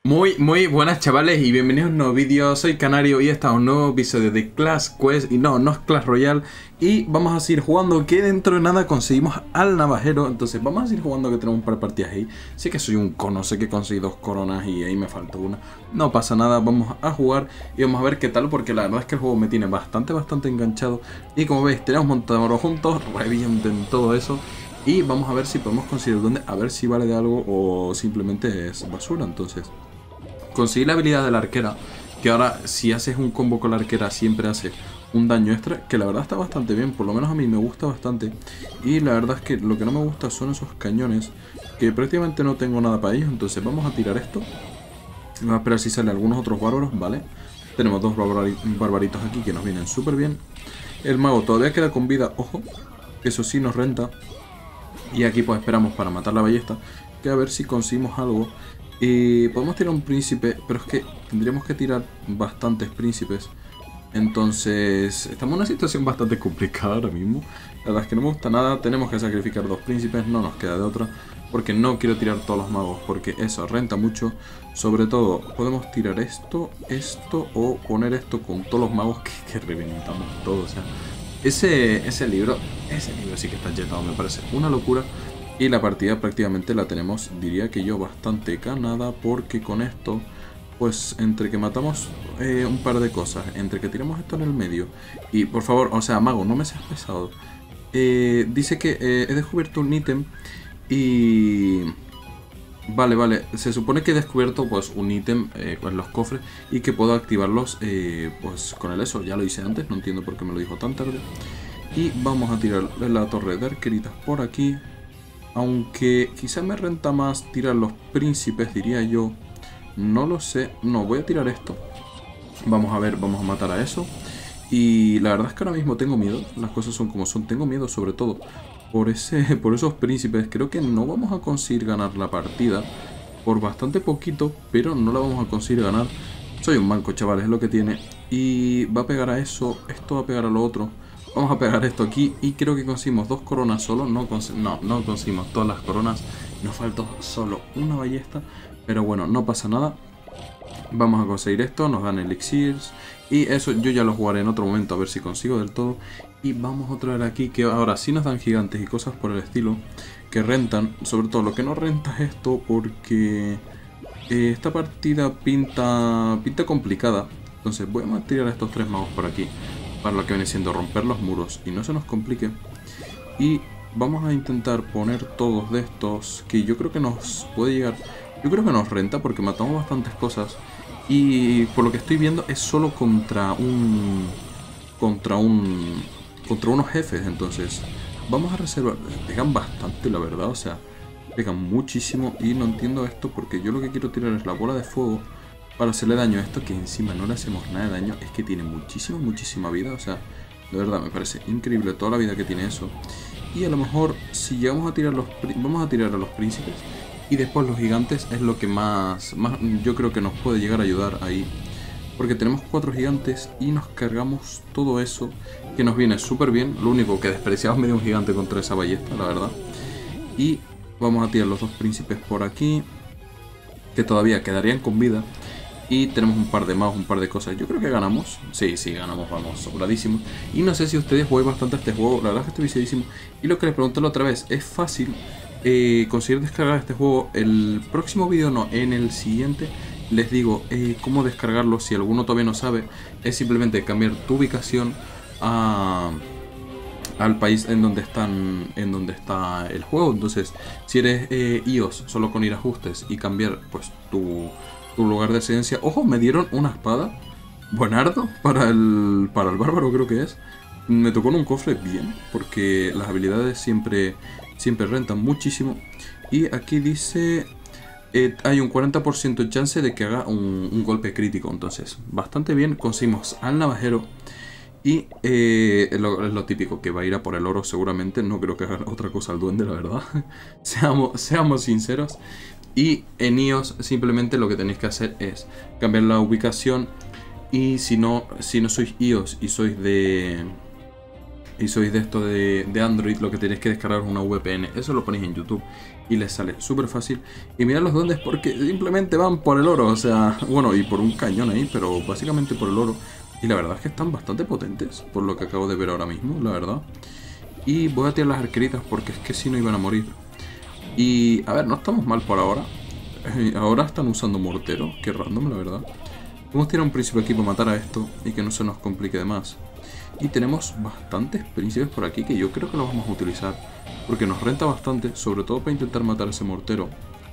Muy buenas chavales y bienvenidos a un nuevo vídeo. Soy Canario y este es un nuevo episodio de Clash Quest. Y no es Clash Royale. Y vamos a seguir jugando, que dentro de nada conseguimos al navajero. Entonces vamos a seguir jugando, que tenemos un par de partidas ahí. Sé que soy un cono, sé que conseguí 2 coronas y ahí me falta una. No pasa nada, vamos a jugar y vamos a ver qué tal, porque la verdad es que el juego me tiene bastante enganchado. Y como veis, tenemos un montón de oro juntos, revienten todo eso. Y vamos a ver si podemos conseguir dónde, a ver si vale de algo o simplemente es basura. Entonces conseguí la habilidad de la arquera, que ahora si haces un combo con la arquera siempre hace un daño extra, que la verdad está bastante bien, por lo menos a mí me gusta bastante. Y la verdad es que lo que no me gusta son esos cañones, que prácticamente no tengo nada para ellos. Entonces vamos a tirar esto. Vamos a esperar si salen algunos otros bárbaros, ¿vale? Tenemos dos barbaritos aquí que nos vienen súper bien. El mago todavía queda con vida, ojo, eso sí nos renta. Y aquí pues esperamos para matar la ballesta, que a ver si conseguimos algo. Podemos tirar un príncipe, pero es que tendríamos que tirar bastantes príncipes. Entonces estamos en una situación bastante complicada ahora mismo. La verdad es que no me gusta nada. Tenemos que sacrificar 2 príncipes, no nos queda de otra, porque no quiero tirar todos los magos, porque eso renta mucho. Sobre todo podemos tirar esto o poner esto con todos los magos que reventamos todo. O sea, ese libro sí que está jetado, me parece una locura. Y la partida prácticamente la tenemos, diría que yo, bastante ganada, porque con esto, pues entre que matamos un par de cosas, entre que tiramos esto en el medio, y por favor, o sea, mago, no me seas pesado. Dice que he descubierto un ítem y... Vale, se supone que he descubierto pues un ítem con los cofres y que puedo activarlos pues con el eso, ya lo hice antes, no entiendo por qué me lo dijo tan tarde. Y vamos a tirar la torre de arqueritas por aquí. Aunque quizá me renta más tirar los príncipes, diría yo. No lo sé. No, voy a tirar esto. Vamos a ver, vamos a matar a eso. Y la verdad es que ahora mismo tengo miedo. Las cosas son como son. Tengo miedo sobre todo por esos príncipes. Creo que no vamos a conseguir ganar la partida. Por bastante poquito, pero no la vamos a conseguir ganar. Soy un manco, chavales, es lo que tiene. Y va a pegar a eso. Esto va a pegar a lo otro. Vamos a pegar esto aquí y creo que conseguimos 2 coronas solo. No conseguimos todas las coronas. Nos faltó solo una ballesta. Pero bueno, no pasa nada. Vamos a conseguir esto, nos dan elixirs. Y eso yo ya lo jugaré en otro momento a ver si consigo del todo. Y vamos a traer aquí que ahora sí nos dan gigantes y cosas por el estilo que rentan. Sobre todo lo que no renta es esto, porque esta partida pinta complicada. Entonces voy a tirar a estos 3 magos por aquí, para lo que viene siendo romper los muros y no se nos complique. Y vamos a intentar poner todos de estos, que yo creo que nos puede llegar. Yo creo que nos renta porque matamos bastantes cosas. Y por lo que estoy viendo es solo contra unos jefes. Entonces vamos a reservar. Pegan bastante, la verdad, o sea, pegan muchísimo. Y no entiendo esto, porque yo lo que quiero tirar es la bola de fuego para hacerle daño a esto, que encima no le hacemos nada de daño. Es que tiene muchísima vida, o sea, de verdad me parece increíble toda la vida que tiene eso. Y a lo mejor si llegamos a tirar vamos a tirar a los príncipes y después los gigantes es lo que más yo creo que nos puede llegar a ayudar ahí, porque tenemos 4 gigantes y nos cargamos todo eso, que nos viene súper bien. Lo único que despreciamos medio un gigante contra esa ballesta, la verdad. Y vamos a tirar los 2 príncipes por aquí, que todavía quedarían con vida. Y tenemos un par de magos, un par de cosas. Yo creo que ganamos. Sí, ganamos, vamos, sobradísimo. Y no sé si ustedes juegan bastante a este juego. La verdad es que estoy viciadísimo. Y lo que les pregunté la otra vez, es fácil conseguir descargar este juego. El próximo vídeo no, en el siguiente les digo cómo descargarlo. Si alguno todavía no sabe, es simplemente cambiar tu ubicación al país en donde está el juego. Entonces, si eres iOS, solo con ir a ajustes y cambiar pues tu lugar de residencia. Ojo, me dieron una espada buenardo para el bárbaro, creo que es. Me tocó en un cofre bien, porque las habilidades siempre rentan muchísimo. Y aquí dice hay un 40% de chance de que haga un golpe crítico. Entonces bastante bien. Conseguimos al navajero. Y es lo típico, que va a ir a por el oro seguramente. No creo que haga otra cosa al duende, la verdad. seamos sinceros. Y en iOS simplemente lo que tenéis que hacer es cambiar la ubicación. Y si no sois iOS y sois de y sois de esto de Android, lo que tenéis que descargar es una VPN. Eso lo ponéis en YouTube y les sale súper fácil. Y mirad los duendes porque simplemente van por el oro. O sea, bueno, y por un cañón ahí, pero básicamente por el oro. Y la verdad es que están bastante potentes, por lo que acabo de ver ahora mismo, la verdad. Y voy a tirar las arqueritas porque es que si no iban a morir. Y, a ver, no estamos mal por ahora. Ahora están usando mortero, que random, la verdad. Podemos tirar un príncipe aquí para matar a esto y que no se nos complique de más. Y tenemos bastantes príncipes por aquí que yo creo que los vamos a utilizar. Porque nos renta bastante, sobre todo para intentar matar ese mortero.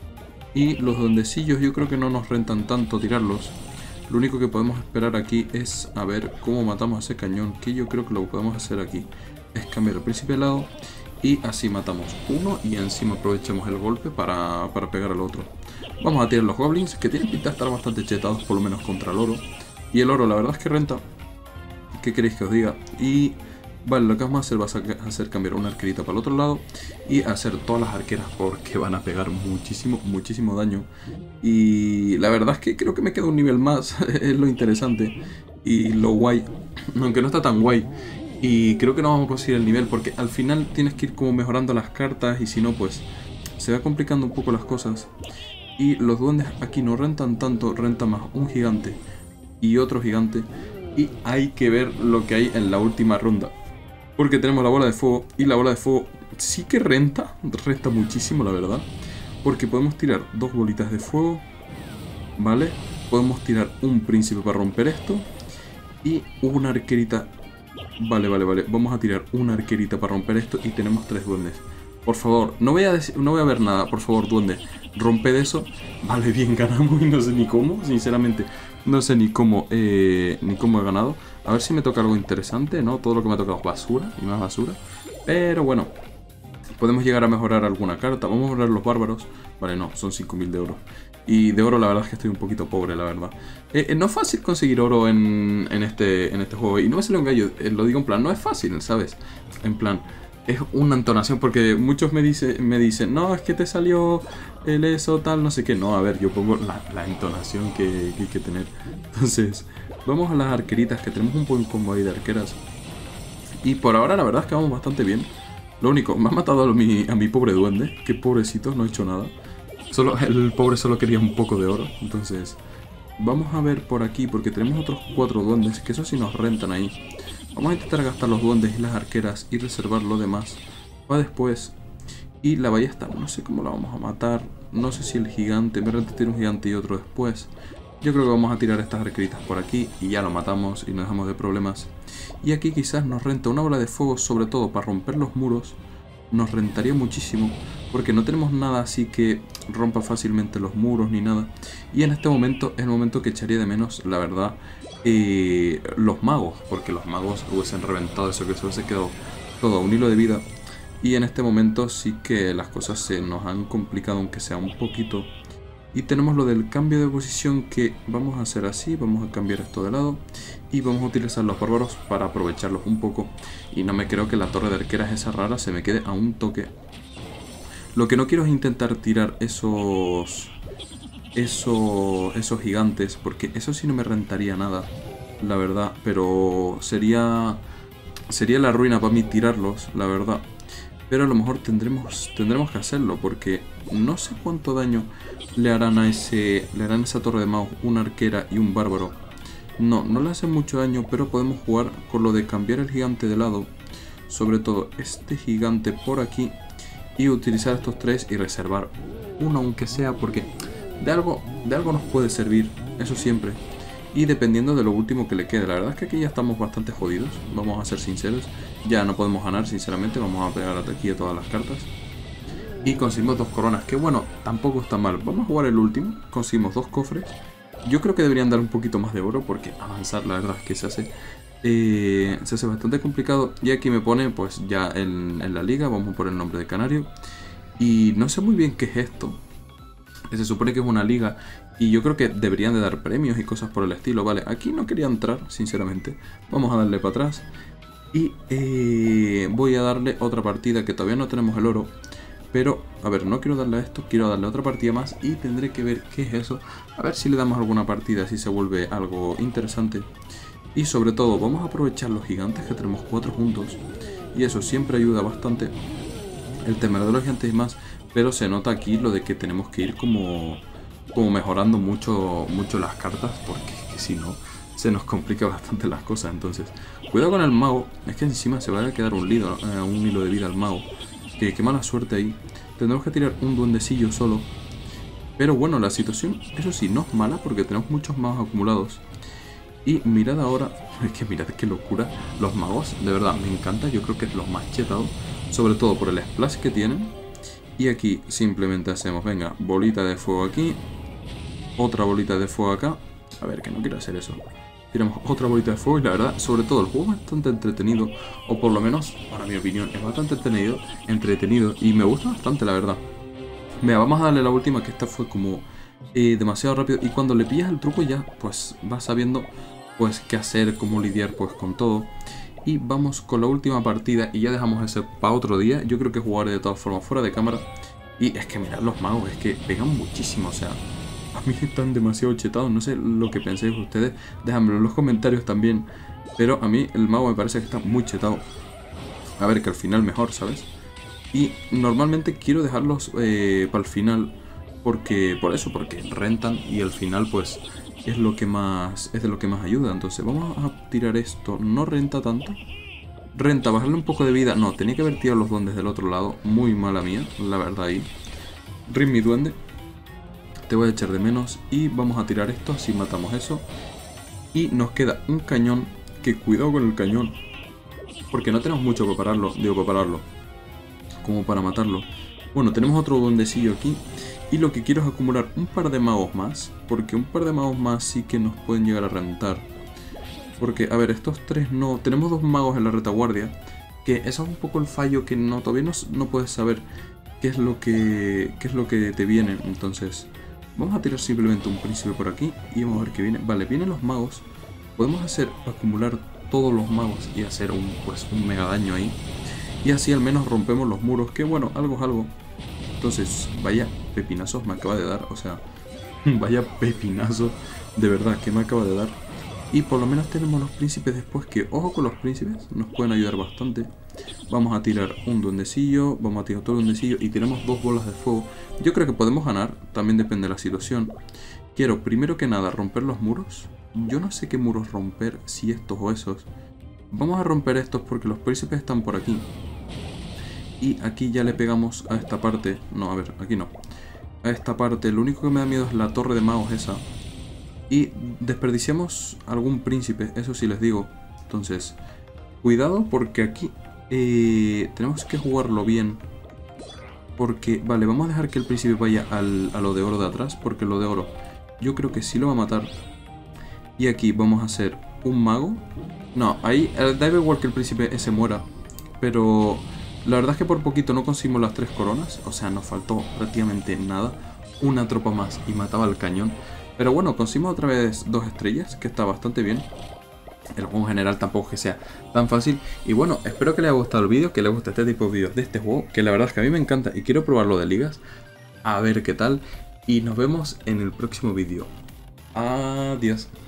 Y los duendecillos yo creo que no nos rentan tanto tirarlos. Lo único que podemos esperar aquí es a ver cómo matamos a ese cañón, que yo creo que lo podemos hacer aquí. Es cambiar el príncipe al lado y así matamos uno y encima aprovechamos el golpe para pegar al otro. Vamos a tirar los goblins, que tienen pinta de estar bastante chetados, por lo menos contra el oro. Y el oro la verdad es que renta. ¿Qué queréis que os diga? Y vale, lo que vamos a hacer va a hacer cambiar una arquerita para el otro lado y hacer todas las arqueras porque van a pegar muchísimo, muchísimo daño. Y la verdad es que creo que me queda un nivel más, es lo interesante y lo guay, aunque no está tan guay. Y creo que no vamos a conseguir el nivel porque al final tienes que ir como mejorando las cartas y si no pues se va complicando un poco las cosas. Y los duendes aquí no rentan tanto, renta más un gigante y otro gigante. Y hay que ver lo que hay en la última ronda. Porque tenemos la bola de fuego y la bola de fuego sí que renta muchísimo la verdad. Porque podemos tirar dos bolitas de fuego, ¿vale? Podemos tirar un príncipe para romper esto y una arquerita. Vale, vamos a tirar una arquerita para romper esto y tenemos tres duendes. Por favor, no voy a ver nada, por favor, duende, romped eso. Vale, bien, ganamos y no sé ni cómo, sinceramente. No sé ni cómo he ganado. A ver si me toca algo interesante, ¿no? Todo lo que me ha tocado es basura y más basura. Pero bueno, podemos llegar a mejorar alguna carta. Vamos a mejorar los bárbaros. Vale, no, son 5000 de oro. Y de oro la verdad es que estoy un poquito pobre, la verdad. No es fácil conseguir oro en este juego. Y no me sale un gallo, lo digo en plan, no es fácil, ¿sabes? En plan, es una entonación porque muchos me dicen, no, es que te salió el eso, tal, no sé qué. No, a ver, yo pongo la entonación que hay que tener. Entonces, vamos a las arqueritas, que tenemos un buen combo ahí de arqueras. Y por ahora la verdad es que vamos bastante bien. Lo único, me ha matado a mi pobre duende, que pobrecito, no he hecho nada. El pobre solo quería un poco de oro. Entonces, vamos a ver por aquí, porque tenemos otros 4 duendes, que eso sí nos rentan ahí. Vamos a intentar gastar los duendes y las arqueras y reservar lo demás para después. Y la ballesta, no sé cómo la vamos a matar. No sé si el gigante, me renta tirar un gigante y otro después. Yo creo que vamos a tirar estas arqueritas por aquí y ya lo matamos y nos dejamos de problemas. Y aquí quizás nos renta una bola de fuego, sobre todo para romper los muros. Nos rentaría muchísimo porque no tenemos nada así que rompa fácilmente los muros ni nada. Y en este momento es el momento que echaría de menos, la verdad, los magos, porque los magos hubiesen reventado eso, que se hubiese quedado todo a un hilo de vida. Y en este momento sí que las cosas se nos han complicado, aunque sea un poquito. Y tenemos lo del cambio de posición, que vamos a hacer así, vamos a cambiar esto de lado y vamos a utilizar los bárbaros para aprovecharlos un poco. Y no me creo que la torre de arqueras esa rara se me quede a un toque. Lo que no quiero es intentar tirar esos gigantes, porque eso sí no me rentaría nada, la verdad. Pero sería la ruina para mí tirarlos, la verdad. Pero a lo mejor tendremos que hacerlo, porque no sé cuánto daño le harán a esa torre de magos una arquera y un bárbaro. No le hace mucho daño, pero podemos jugar con lo de cambiar el gigante de lado, sobre todo este gigante por aquí, y utilizar estos 3 y reservar uno aunque sea, porque de algo nos puede servir, eso siempre. Y dependiendo de lo último que le quede, la verdad es que aquí ya estamos bastante jodidos, vamos a ser sinceros. Ya no podemos ganar, sinceramente, vamos a pegar aquí a todas las cartas. Y conseguimos 2 coronas, que bueno, tampoco está mal. Vamos a jugar el último, conseguimos 2 cofres. Yo creo que deberían dar un poquito más de oro, porque avanzar la verdad es que se hace bastante complicado. Y aquí me pone pues ya en la liga, vamos a poner el nombre de Canario. Y no sé muy bien qué es esto. Se supone que es una liga y yo creo que deberían de dar premios y cosas por el estilo. Vale, aquí no quería entrar, sinceramente. Vamos a darle para atrás. Y voy a darle otra partida, que todavía no tenemos el oro. Pero, a ver, no quiero darle a esto, quiero darle otra partida más. Y tendré que ver qué es eso. A ver si le damos alguna partida, si se vuelve algo interesante. Y sobre todo, vamos a aprovechar los gigantes que tenemos 4 juntos. Y eso siempre ayuda bastante. El temer de los gigantes y más. Pero se nota aquí lo de que tenemos que ir como mejorando mucho las cartas. Porque es que si no, se nos complica bastante las cosas. Entonces, cuidado con el mago. Es que encima se va a quedar un hilo de vida al mago. Qué mala suerte ahí. Tendremos que tirar un duendecillo solo. Pero bueno, la situación, eso sí, no es mala porque tenemos muchos magos acumulados. Y mirad ahora, es que mirad qué locura, los magos, de verdad, me encanta, yo creo que es los más chetados, sobre todo por el splash que tienen. Y aquí simplemente hacemos, venga, bolita de fuego aquí, otra bolita de fuego acá, a ver, que no quiero hacer eso. Tiramos otra bolita de fuego y la verdad, sobre todo el juego es bastante entretenido, o por lo menos, para mi opinión, es bastante entretenido y me gusta bastante la verdad. Venga, vamos a darle la última, que esta fue como demasiado rápido y cuando le pillas el truco ya pues vas sabiendo pues qué hacer, cómo lidiar pues con todo. Y vamos con la última partida y ya dejamos ese para otro día. Yo creo que jugaré de todas formas fuera de cámara. Y es que mirad los magos, es que pegan muchísimo, o sea, a mí están demasiado chetados, no sé lo que penséis ustedes, déjamelo en los comentarios también. Pero a mí el mago me parece que está muy chetado. A ver, que al final mejor, ¿sabes? Y normalmente quiero dejarlos para el final porque rentan y al final pues es lo que más ayuda. Entonces vamos a tirar esto, no renta tanto. Renta, bajarle un poco de vida. No, tenía que haber tirado los duendes del otro lado. Muy mala mía, la verdad ahí. Rin, mi duende, te voy a echar de menos. Y vamos a tirar esto, así matamos eso. Y nos queda un cañón, que cuidado con el cañón, porque no tenemos mucho para pararlo, como para matarlo. Bueno, tenemos otro duendecillo aquí. Y lo que quiero es acumular un par de magos más, porque un par de magos más sí que nos pueden llegar a rentar. Porque, a ver, estos tres no... Tenemos 2 magos en la retaguardia, que eso es un poco el fallo, que no todavía no puedes saber qué es lo que te viene. Entonces, vamos a tirar simplemente un príncipe por aquí y vamos a ver qué viene. Vale, vienen los magos. Podemos acumular todos los magos y hacer un mega daño ahí. Y así al menos rompemos los muros, que bueno, algo es algo. Entonces, vaya pepinazos me acaba de dar, o sea, vaya pepinazo de verdad que me acaba de dar. Y por lo menos tenemos los príncipes después, que ojo con los príncipes, nos pueden ayudar bastante. Vamos a tirar un duendecillo, vamos a tirar otro duendecillo y tenemos 2 bolas de fuego. Yo creo que podemos ganar, también depende de la situación. Quiero primero que nada romper los muros. Yo no sé qué muros romper, si estos o esos. Vamos a romper estos porque los príncipes están por aquí. Y aquí ya le pegamos a esta parte. No, a ver, aquí no. A esta parte, lo único que me da miedo es la torre de magos esa. Y desperdiciamos algún príncipe, eso sí les digo. Entonces, cuidado porque aquí tenemos que jugarlo bien. Porque, vale, vamos a dejar que el príncipe vaya a lo de oro de atrás. Porque lo de oro yo creo que sí lo va a matar. Y aquí vamos a hacer un mago. No, ahí da igual que el príncipe ese muera. Pero... la verdad es que por poquito no conseguimos las 3 coronas, o sea, nos faltó prácticamente nada, una tropa más y mataba el cañón. Pero bueno, conseguimos otra vez 2 estrellas, que está bastante bien. El juego en general tampoco es que sea tan fácil. Y bueno, espero que les haya gustado el vídeo, que les guste este tipo de vídeos de este juego, que la verdad es que a mí me encanta y quiero probarlo de ligas. A ver qué tal, y nos vemos en el próximo vídeo. Adiós.